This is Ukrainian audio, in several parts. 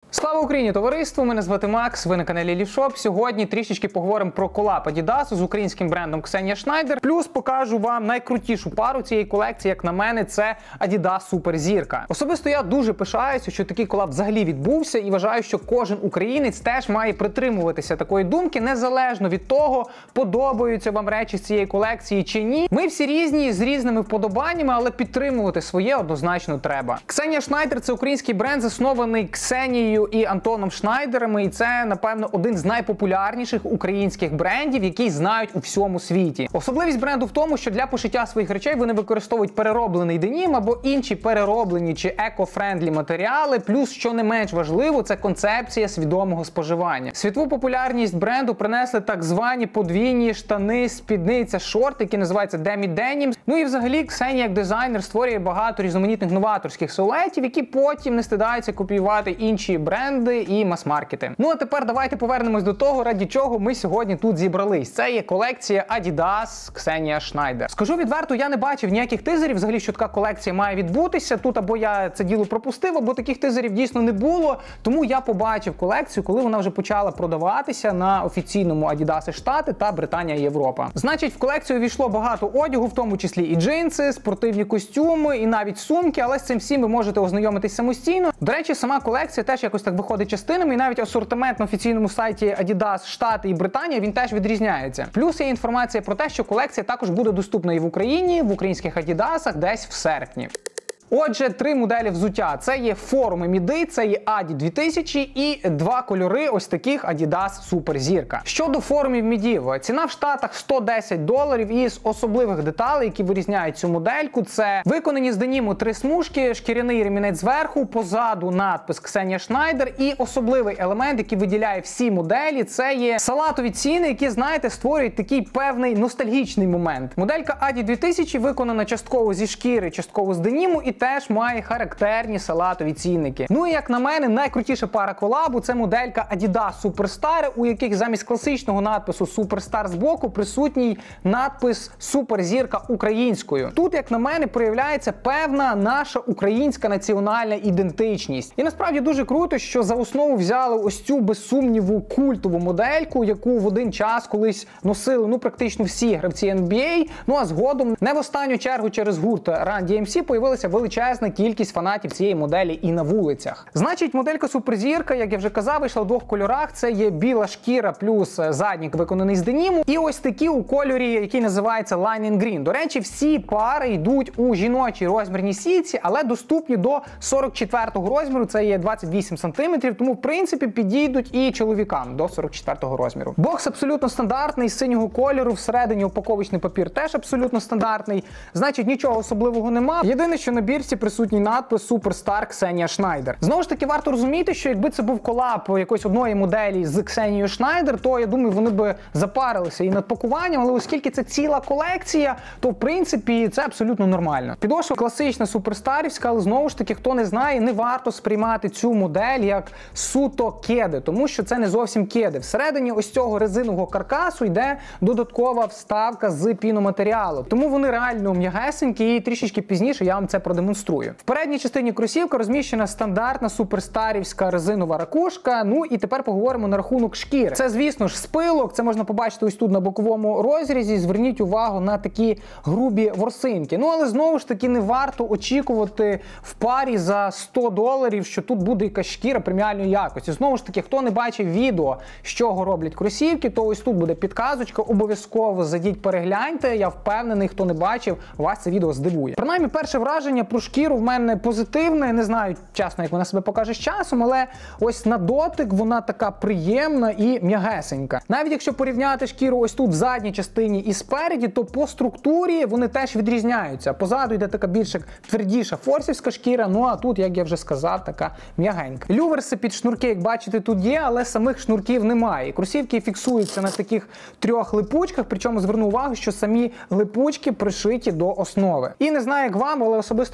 Слава Україні, товариство! Мене звати Макс, ви на каналі Лівшоп. Сьогодні трішечки поговоримо про колаб Adidas з українським брендом Ксенія Шнайдер. Плюс покажу вам найкрутішу пару цієї колекції, як на мене, це Adidas Суперзірка. Особисто я дуже пишаюся, що такий колаб взагалі відбувся і вважаю, що кожен українець теж має притримуватися такої думки, незалежно від того, подобаються вам речі з цієї колекції чи ні. Ми всі різні, з різними вподобаннями, але підтримувати своє однозначно треба. Ксенія Шнайдер – це український бренд, заснований Ксенією і Антоном Шнайдерами, і це, напевно, один з найпопулярніших українських брендів, який знають у всьому світі. Особливість бренду в тому, що для пошиття своїх речей вони використовують перероблений денім або інші перероблені чи еко-френдлі матеріали, плюс, що не менш важливо, це концепція свідомого споживання. Світову популярність бренду принесли так звані подвійні штани, спідниця, шорти, які називаються Demi Denim. Ну і взагалі Ксенія як дизайнер створює багато різноманітних новаторських силуетів, які потім не стидаються копіювати інші бренди і мас-маркети. Ну а тепер давайте повернемось до того, раді чого ми сьогодні тут зібрались. Це є колекція Adidas Ксенія Шнайдер. Скажу відверто, я не бачив ніяких тизерів, взагалі, що така колекція має відбутися. Тут або я це діло пропустив, або таких тизерів дійсно не було. Тому я побачив колекцію, коли вона вже почала продаватися на офіційному Adidas Штати та Британія і Європа. Значить, в колекцію увійшло багато одягу, в тому числі і джинси, спортивні костюми, і навіть сумки, але з цим всім ви можете ознайомитись самостійно. До речі, сама колекція теж якось так виходить частинами, і навіть асортимент на офіційному сайті Adidas Штати і Британія, він теж відрізняється. Плюс є інформація про те, що колекція також буде доступна і в Україні, в українських Адідасах десь в серпні. Отже, три моделі взуття. Це є форуми міди, це є Аді 2000 і два кольори ось таких Adidas Суперзірка. Щодо форумів мідів, ціна в Штатах $110 із особливих деталей, які вирізняють цю модельку. Це виконані з деніму 3 смужки, шкіряний ремінець зверху, позаду надпис Ксенія Шнайдер і особливий елемент, який виділяє всі моделі, це є салатові ціни, які, знаєте, створюють такий певний ностальгічний момент. Моделька Аді 2000 виконана частково зі шкіри, частково з деніму і теж має характерні салатові цінники. Ну і як на мене, найкрутіша пара колабу – це моделька Adidas Superstar, у яких замість класичного надпису Superstar збоку присутній надпис Суперзірка українською. Тут, як на мене, проявляється певна наша українська національна ідентичність. І насправді дуже круто, що за основу взяли ось цю, без сумніву, культову модельку, яку в один час колись носили, практично всі гравці NBA, а згодом, не в останню чергу через гурт Run DMC, появилася величезна кількість фанатів цієї моделі і на вулицях. Значить, моделька Суперзірка, як я вже казав, вийшла в двох кольорах. Це є біла шкіра плюс заднік виконаний з деніму. І ось такі у кольорі, який називається Lime Green. До речі, всі пари йдуть у жіночій розмірній сітці, але доступні до 44-го розміру, це є 28 см, тому в принципі підійдуть і чоловікам до 44-го розміру. Бокс абсолютно стандартний, з синього кольору, всередині упаковочний папір теж абсолютно стандартний. Значить, нічого особливого нема. Єдине, що на бірці присутній надпис Superstar Ксенія Шнайдер. Знову ж таки, варто розуміти, що якби це був колаб якоїсь одної моделі з Ксенією Шнайдер, то, я думаю, вони би запарилися і над пакуванням, але оскільки це ціла колекція, то, в принципі, це абсолютно нормально. Підошва класична суперстарівська, але, знову ж таки, хто не знає, не варто сприймати цю модель як суто кеди, тому що це не зовсім кеди. Всередині ось цього резинового каркасу йде додаткова вставка з піноматеріалу. Тому вони реально м'ягесенькі, і трішечки пізніше я вам це продемонструю. В передній частині кросівка розміщена стандартна суперстарівська резинова ракушка. Ну і тепер поговоримо на рахунок шкіри. Це, звісно ж, спилок, це можна побачити ось тут на боковому розрізі. Зверніть увагу на такі грубі ворсинки. Ну, але знову ж таки не варто очікувати в парі за $100, що тут буде якась шкіра преміальної якості. Знову ж таки, хто не бачив відео, з чого роблять кросівки, то ось тут буде підказочка, обов'язково зайдіть, перегляньте. Я впевнений, хто не бачив, вас це відео здивує. Принаймні, перше враження про шкіру в мене позитивне, не знаю, чесно, як вона себе покаже з часом, але ось на дотик вона така приємна і м'ягесенька. Навіть якщо порівняти шкіру ось тут в задній частині і спереді, то по структурі вони теж відрізняються. Позаду йде така більш твердіша форсівська шкіра, ну а тут, як я вже сказав, така м'ягенька. Люверси під шнурки, як бачите, тут є, але самих шнурків немає. Кросівки фіксуються на таких 3 липучках, причому зверну увагу, що самі липучки пришиті до основи. І не знаю, як вам, але особисто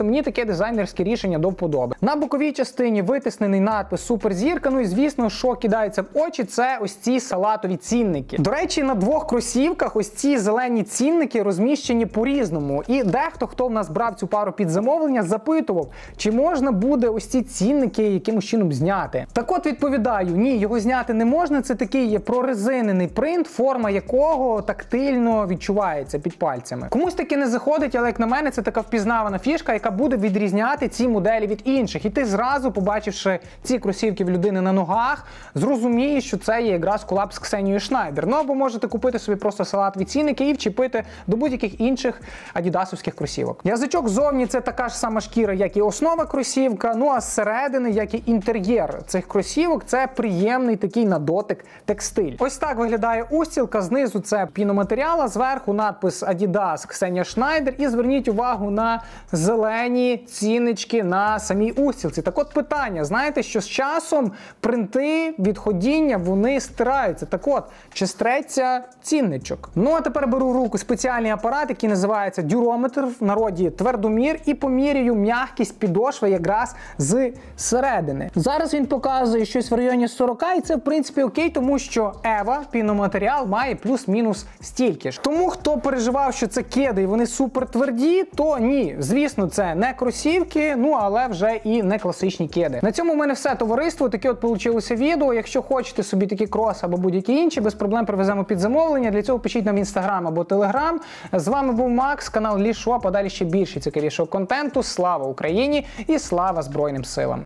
мені таке дизайнерське рішення до вподоби. На боковій частині витиснений надпис «Суперзірка», ну і звісно, що кидається в очі, це ось ці салатові цінники. До речі, на двох кросівках ось ці зелені цінники розміщені по-різному. І дехто, хто в нас брав цю пару під замовлення, запитував, чи можна буде ось ці цінники якимось чином зняти. Так от відповідаю, ні, його зняти не можна, це такий є прорезинений принт, форма якого тактильно відчувається під пальцями. Комусь таки не заходить, але як на мене, це така впізнавана фішка, яка буде відрізняти ці моделі від інших. І ти зразу, побачивши ці кросівки в людини на ногах, зрозумієш, що це є якраз колаб з Ксенією Шнайдер. Ну або можете купити собі просто салатові цінники і вчепити до будь-яких інших адідасовських кросівок. Язичок ззовні це така ж сама шкіра, як і основа кросівка, ну а зсередини, як і інтер'єр цих кросівок, це приємний такий на дотик текстиль. Ось так виглядає устілка, знизу це піноматеріал, а зверху надпис Adidas Ксенія Шнайдер. І зверніть увагу на зелені ціннички на самій устілці. Так от питання, знаєте, що з часом принти від ходіння, вони стираються. Так от, чи стреться цінничок? Ну а тепер беру в руку спеціальний апарат, який називається дюрометр, в народі твердомір, і помірюю м'якість підошви якраз з середини. Зараз він показує щось в районі 40, і це в принципі окей, тому що Ева, піноматеріал, має плюс-мінус стільки ж. Тому хто переживав, що це кеди і вони супер тверді, то ні. Звісно, це не кросівки, ну але вже і не класичні кеди. На цьому в мене все, товариство. Таке от получилося відео. Якщо хочете собі такі крос або будь-які інші, без проблем привеземо під замовлення. Для цього пишіть нам в Instagram або Telegram. З вами був Макс, канал Лішоп, а далі ще більше цікавішого контенту. Слава Україні і слава Збройним силам!